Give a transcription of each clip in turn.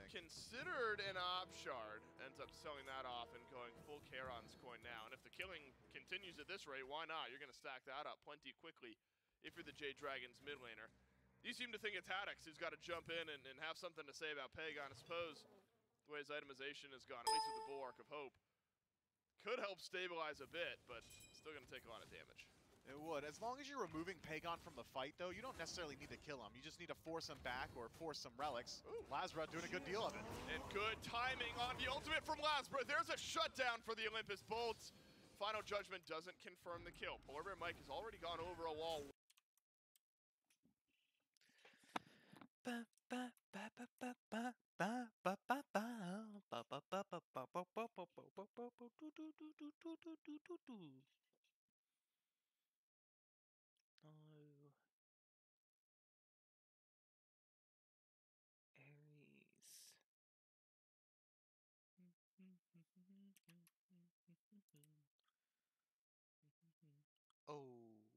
considered an Ob Shard. Ends up selling that off and going full Charon's coin now. And if the killing continues at this rate, why not? You're going to stack that up plenty quickly if you're the Jade Dragons mid laner. You seem to think it's Haddix who's got to jump in and have something to say about Pagon. I suppose the way his itemization has gone, at least with the Bulwark of Hope, could help stabilize a bit, but still going to take a lot of damage. It would. As long as you're removing Pagon from the fight, though, you don't necessarily need to kill him. You just need to force him back or force some relics. Ooh. Lazarus doing a good deal of it. And good timing on the ultimate from Lazarus. There's a shutdown for the Olympus Bolts. Final Judgment doesn't confirm the kill. Polar Bear Mike has already gone over a wall. Oh. Ares. Oh.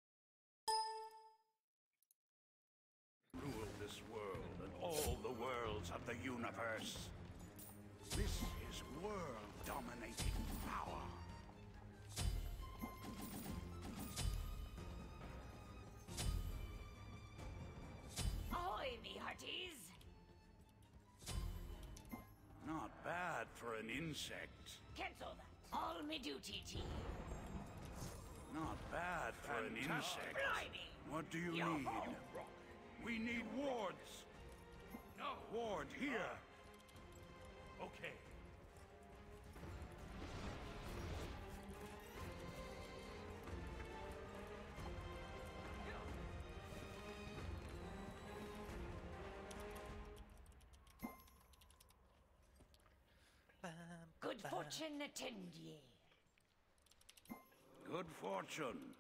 Rule this world and all the worlds of the universe. This is world-dominating power. Ahoy, me hearties! Not bad for an insect. Cancel that. All me duty tea. Not bad for an insect. Blimey! What do you need? We need wards. No. Ward here. Okay. Good fortune attend ye. Good fortune.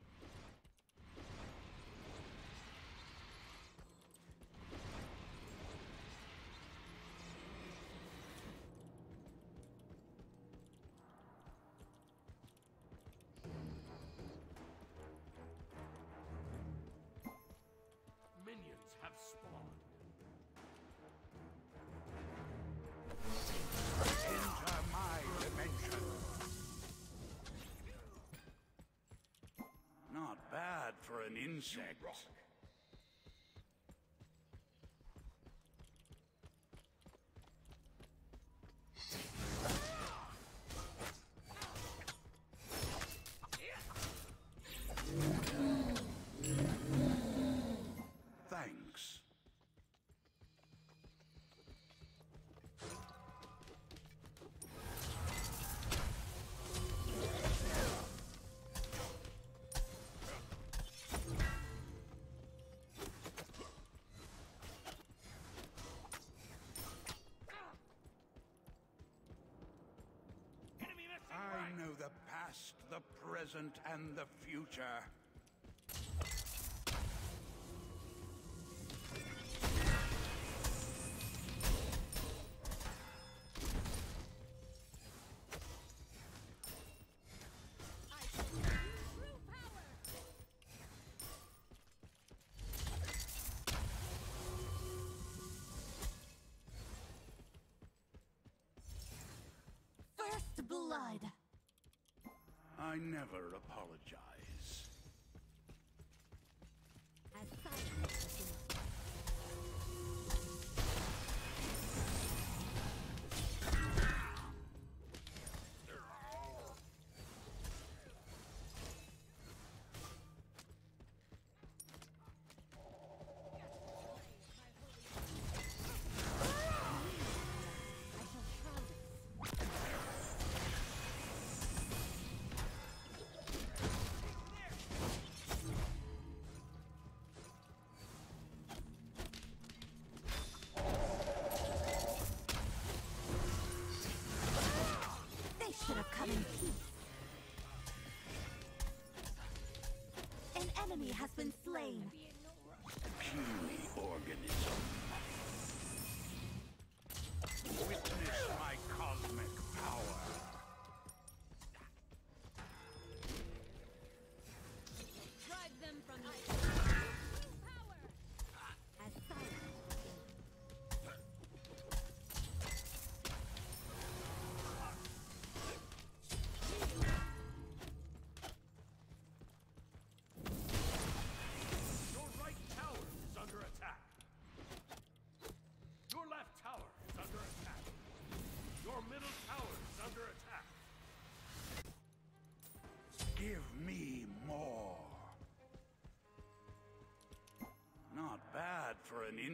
Minions have spawned. Enter my dimension. Not bad for an insect. Thanks. I know the past, the present, and the future. First blood. I never apologize. As silent.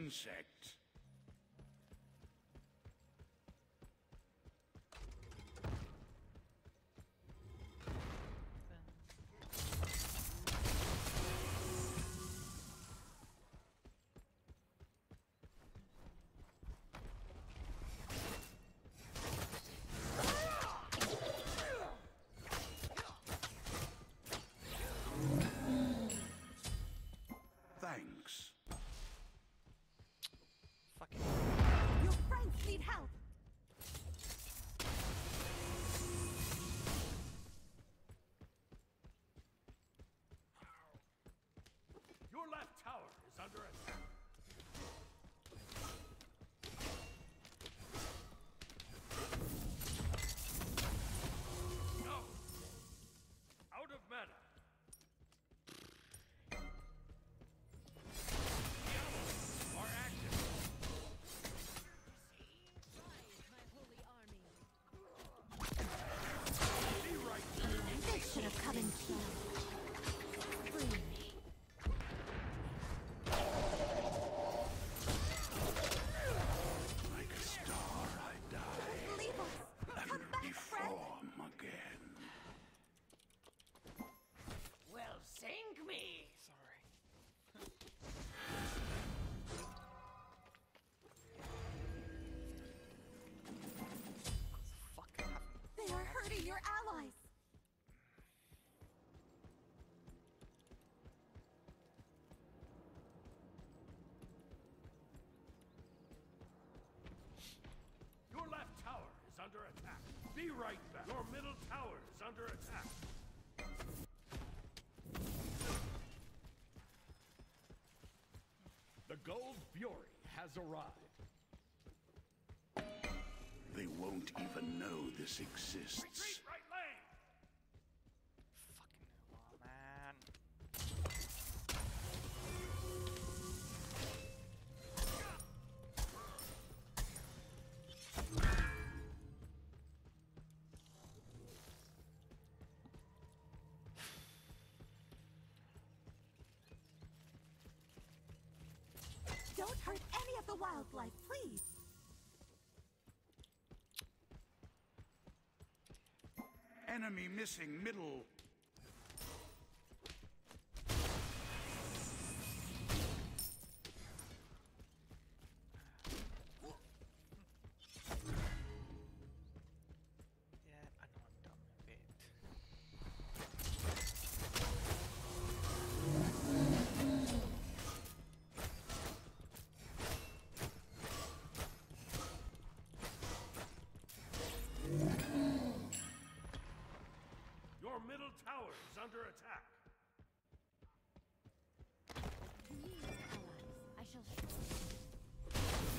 insect. Thanks. Fucking. Your friends need help. Your left tower is under attack. No. Out of mana. Diablos are active. Be right. This should have come in peace. Free me. Like a star I die Leave us. Come and back, friend. reform again. Well, sink me. Sorry. Fuck happened? They are hurting your allies. Your left tower is under attack. Be right back. Your middle tower is under attack. The Gold Fury has arrived. They won't even know this exists. Retreat right lane! Fucking hell, man. Don't hurt any of the wildlife, please. Enemy missing middle. Yeah, I know I'm dumb a bit. Your middle tower is under attack. I shall show.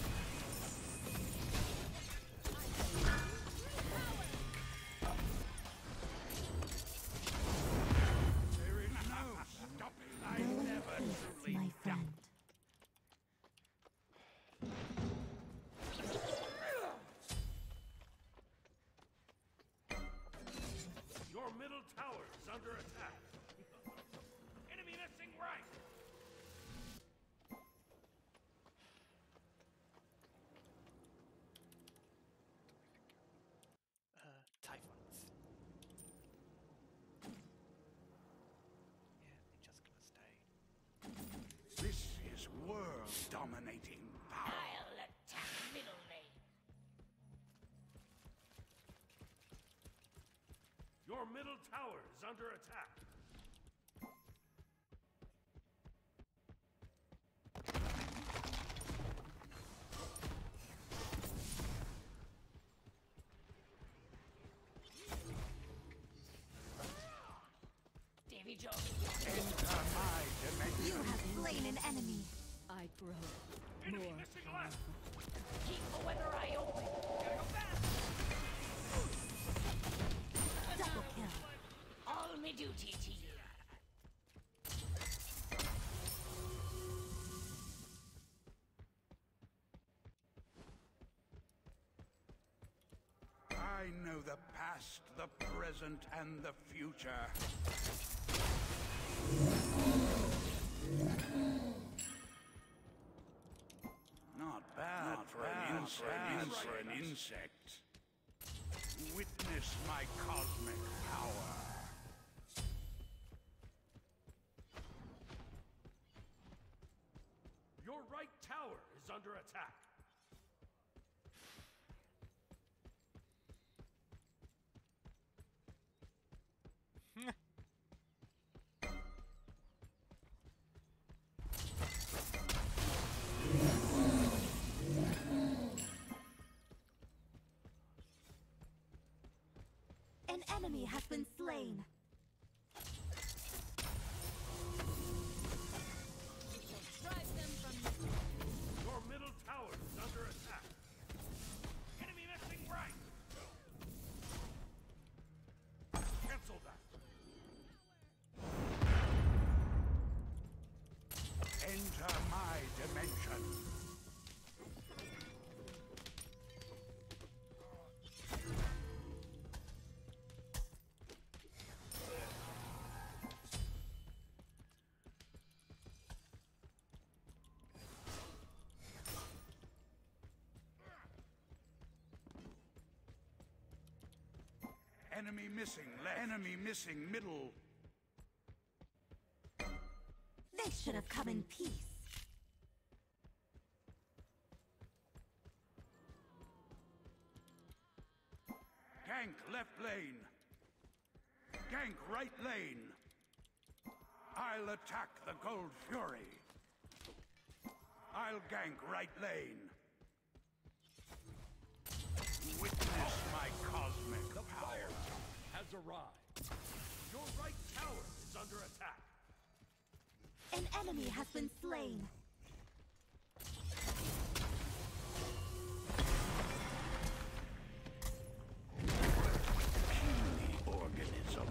There is no stopping. I never truly My friend. Your middle tower is under attack. Enemy missing right. Typhons. Yeah, they're just gonna stay. This is world dominating power. I'll attack middle lane. Your middle tower is under attack. Davy Jones. Enter my dimension. You have slain an enemy. I grow Enemy more missing left. Keep the weather eye open. Gotta go fast. Double kill. All me duty to you. I know the past, the present, and the future. for an insect. Witness my cosmic power. Your right tower is under attack. An enemy has been slain. Drive them from Your middle tower is under attack. Enemy missing right. Cancel that. Enter my dimension. Enemy missing left. Enemy missing middle. They should have come in peace. Gank left lane. Gank right lane. I'll attack the Gold Fury. I'll gank right lane. Witness my cosmic power. Has arrived. Your right tower is under attack. An enemy has been slain. Puny organism.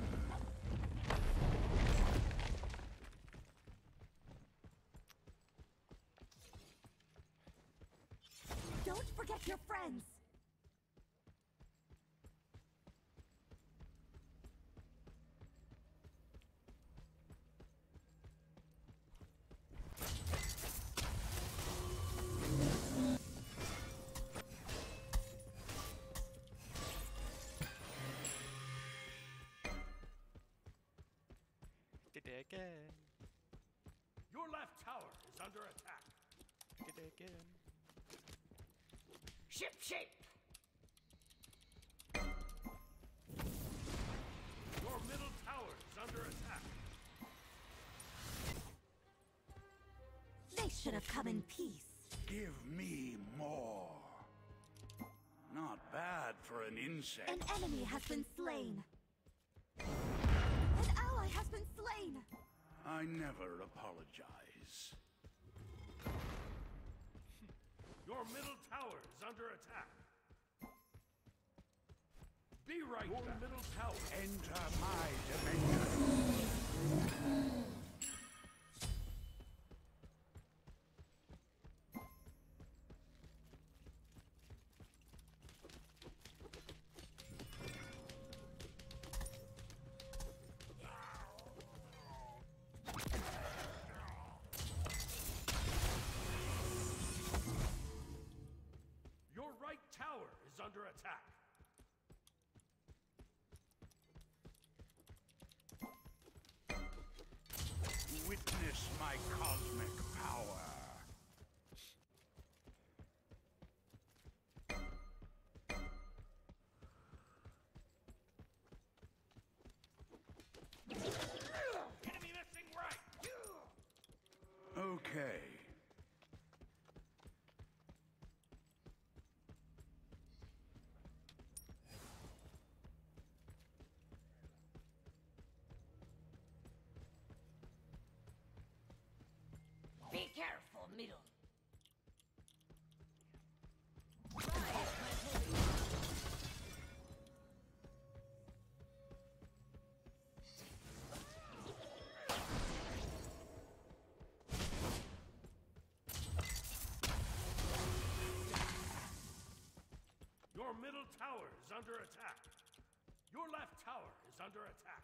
Don't forget your friends. Did it again. Your left tower is under attack. Did it again. ship shape. Your middle tower is under attack. They should have come in peace. Give me more. Not bad for an insect. An enemy has been slain. An ally has been slain. I never apologize. Your middle tower is under attack. Be right Your back. middle tower. Enter my dimension. Your right tower is under attack. Witness my cosmic power. Enemy missing right. Okay. Be careful, middle. Your middle tower is under attack. Your left tower is under attack.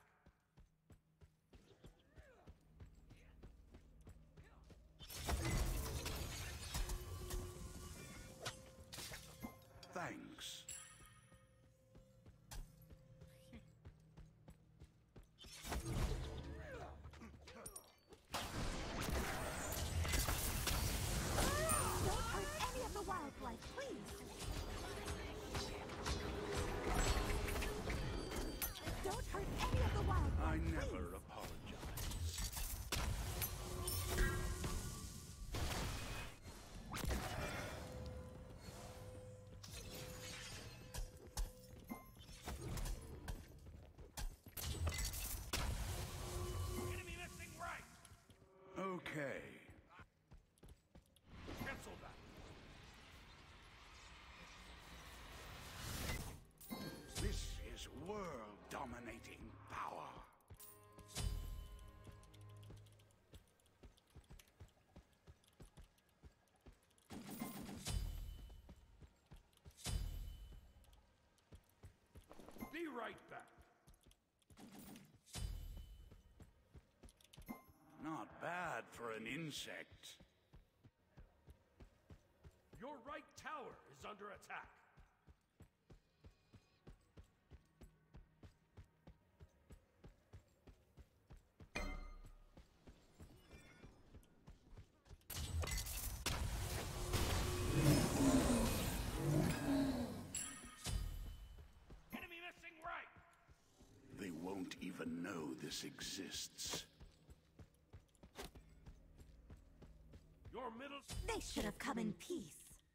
thanks. Don't hurt any of the wildlife, please. Don't hurt any of the wildlife, I please. never apologize. Enemy missing right. Okay. Cancel that. This is world-dominating power. Be right back. Not bad for an insect. Your right tower is under attack. Enemy missing right. They won't even know this exists. Your middle. They should have come in peace.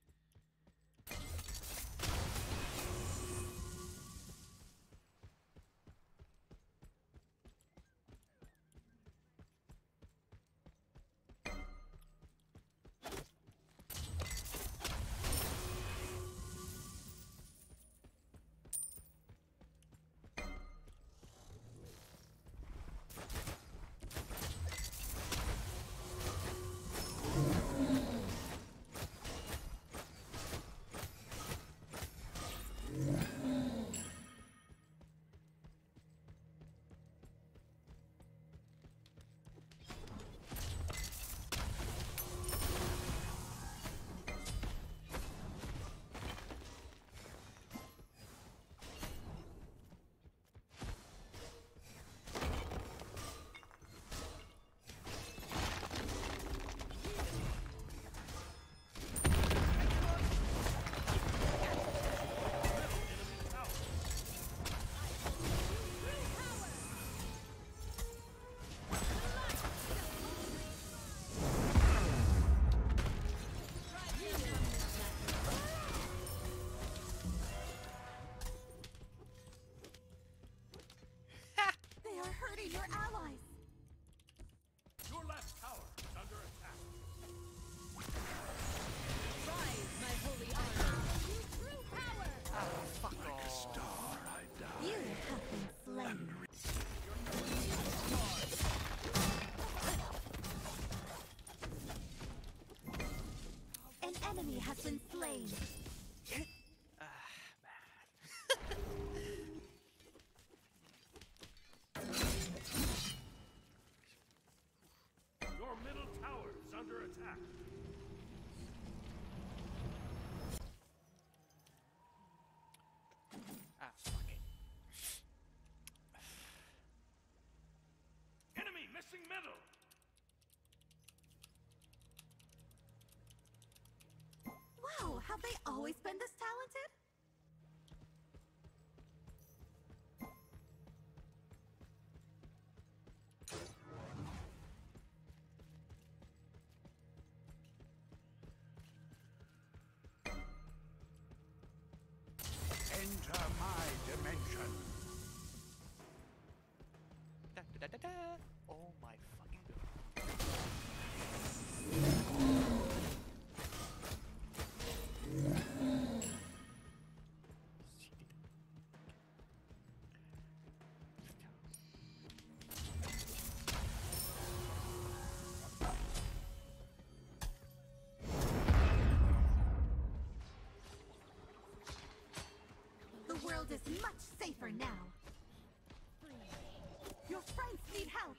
They are hurting your allies. Your left tower is under attack. Rise, my holy army. You true power. Like a star I die. You have been slain. An enemy has been slain. Your middle tower is under attack. Ah, fuck it. Enemy missing middle. Wow, have they always been this talented? Enter my dimension. Da, da, da, da, da. Oh my fucking god. The world is much safer now. Your friends need help.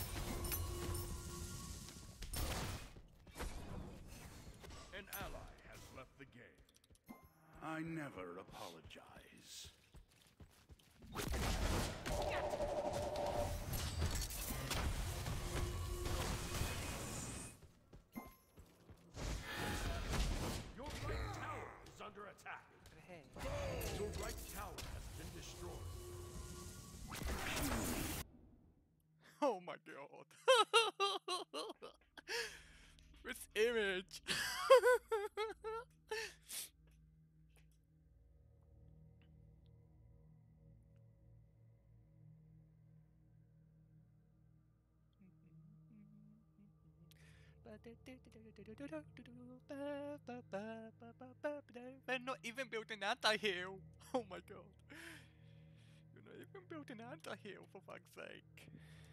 An ally left the game. I never apologize. Your right tower is under attack. Hey. Your right tower has been destroyed. Oh my god. This image. They're not even building an anti-heal. Oh my god. You're not even building an anti-heal for fuck's sake.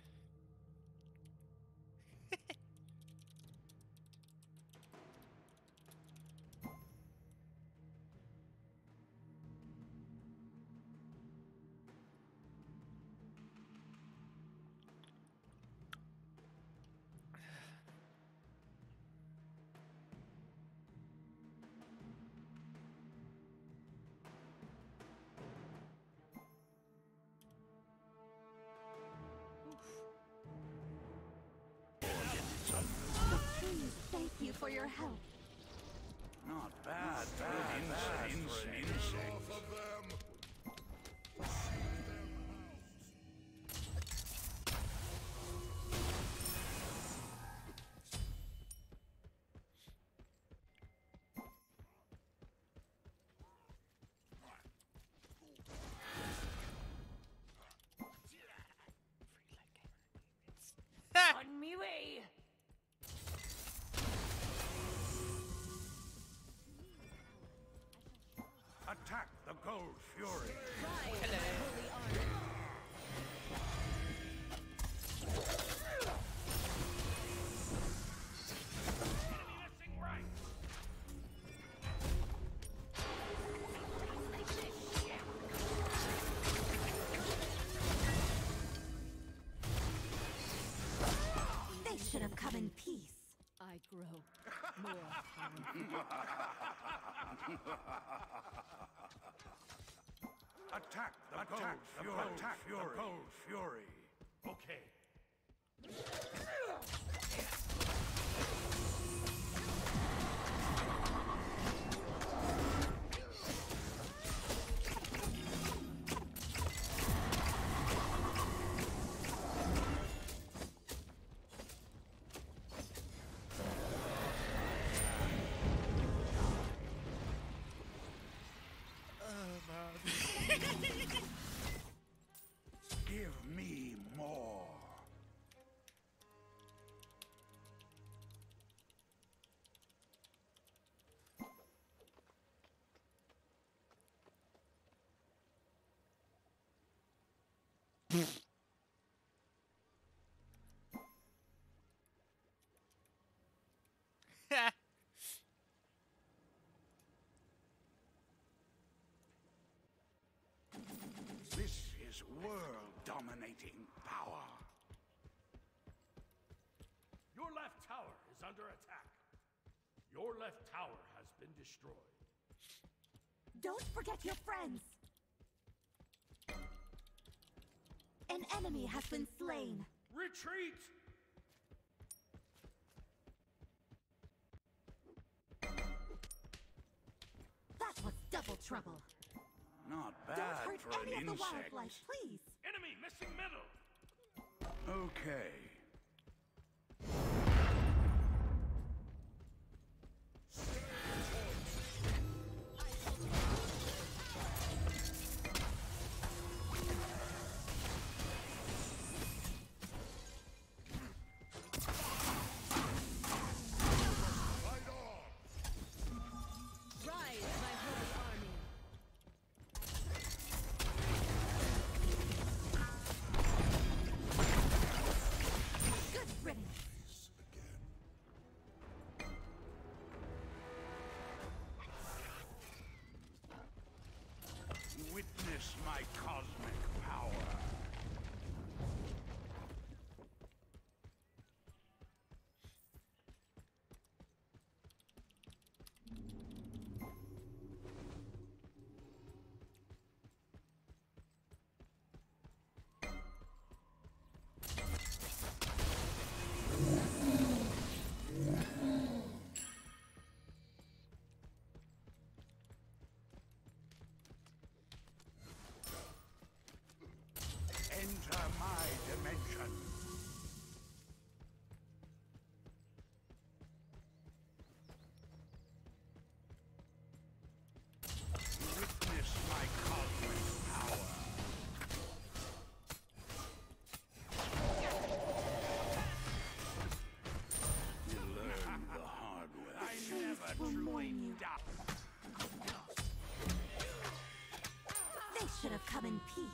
Please, thank you for your help. Not bad for an insect. On me way. Attack the Gold Fury. Rise, my holy army. Missing right. They should have come in peace. I grow more powerful. Attack the Gold Fury. Okay. Give me more. This is world-dominating power. Your left tower is under attack. Your left tower has been destroyed. Don't forget your friends. An enemy has been slain. Retreat! That was double trouble. Not Don't bad hurt for any an of the insect. wildlife, please. Enemy missing middle! Okay. Rise, my holy army. Good riddance. Witness my cosmic power. They should have come in peace.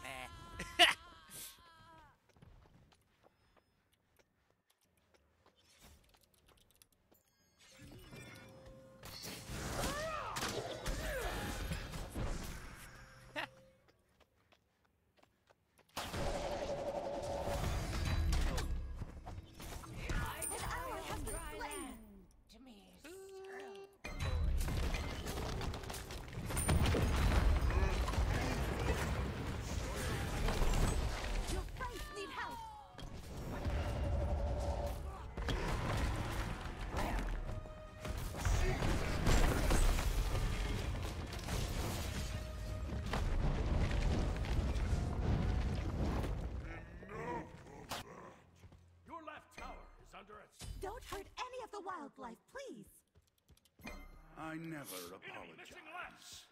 Don't hurt any of the wildlife, please. I never apologize.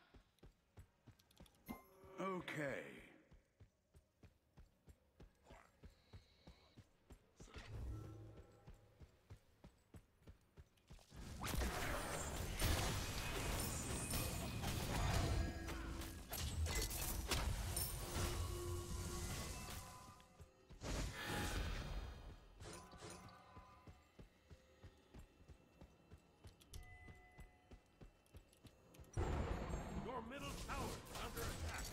Okay. Your middle tower is under attack.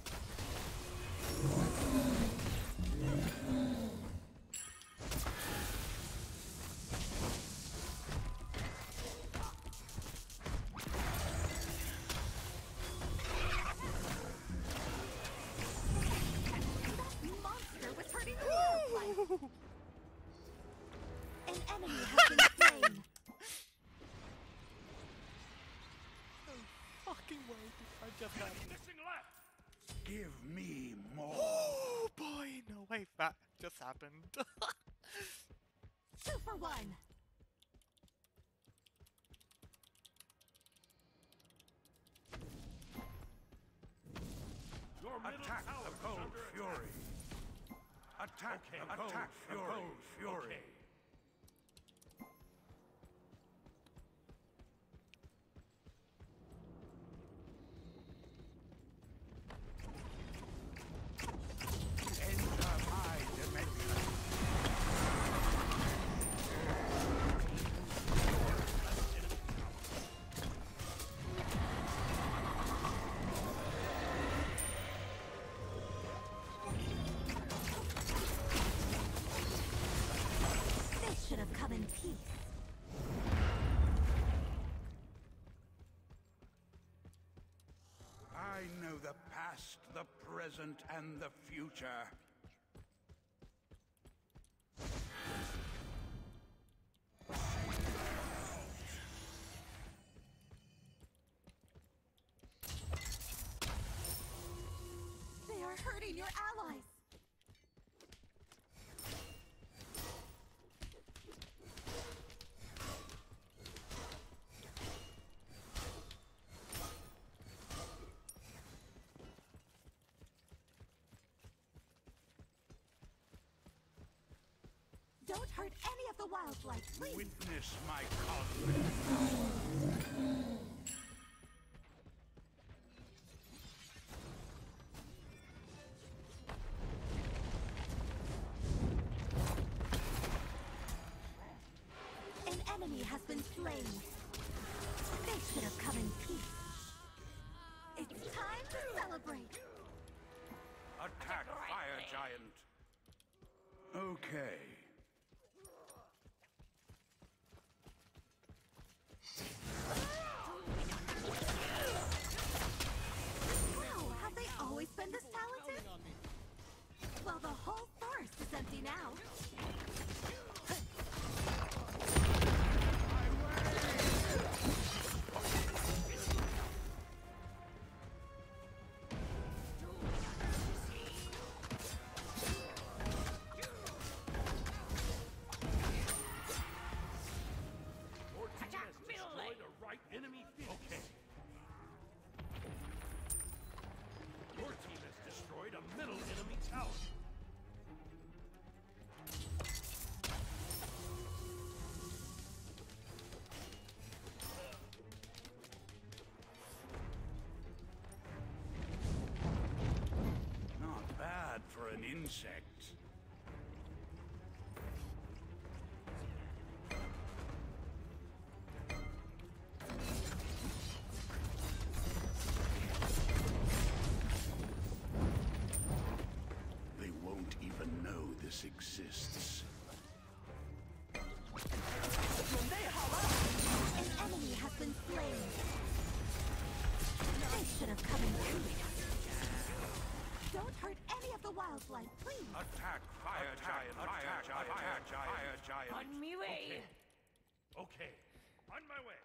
That monster was hurting the wildlife. An enemy has been slain. Fucking way did I just happen? Missing left. Give me more. Oh boy, no way that just happened. 2 for 1. Your middle Attack tower the is cold under fury. Attack Okay, the cold fury. Okay. Enter my dimension. They should have come in peace. I know the past, the present, and the future. They are hurting your allies. Don't hurt any of the wildlife, please. Witness my cosmic. An enemy has been slain. They should have come in peace. It's time to celebrate. Attack fire giant. Okay. Wow, have they always been this talented? Well, the whole forest is empty now. this exists. An enemy has been slain. They should have come in peace. Don't hurt any of the wildlife, please. Attack, fire giant, fire giant, fire giant. On me way. Okay, on my way.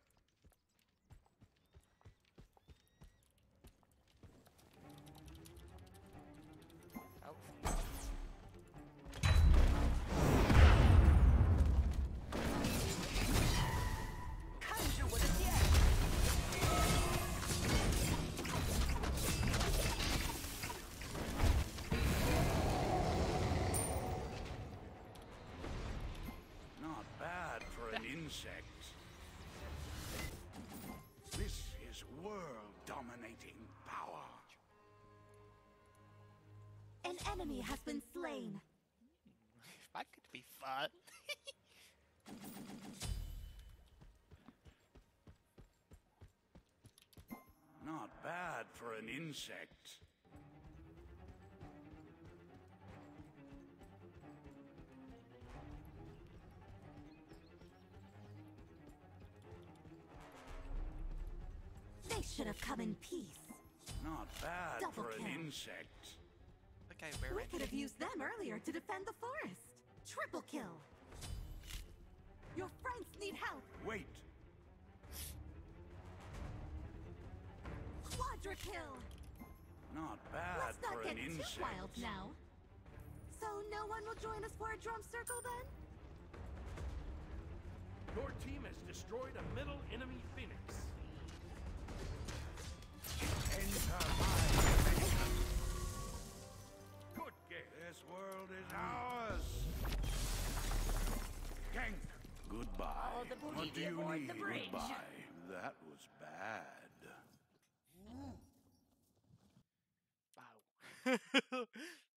Not bad for an insect. This is world-dominating power. An enemy has been slain. That could be fun. Not bad for an insect. They should have come in peace. Not bad Double for an kill. insect. Okay, We we're could have used them earlier to defend the forest. Triple kill. Your friends need help. Wait. Quadra kill. Not bad Let's not for get an too insect. wild now. So no one will join us for a drum circle then? Your team has destroyed a middle enemy Phoenix. Enter my dimension. Good game. This world is ours. Gank. Goodbye. Follow the booty What do you aboard need? the bridge. Goodbye. That was bad. wow.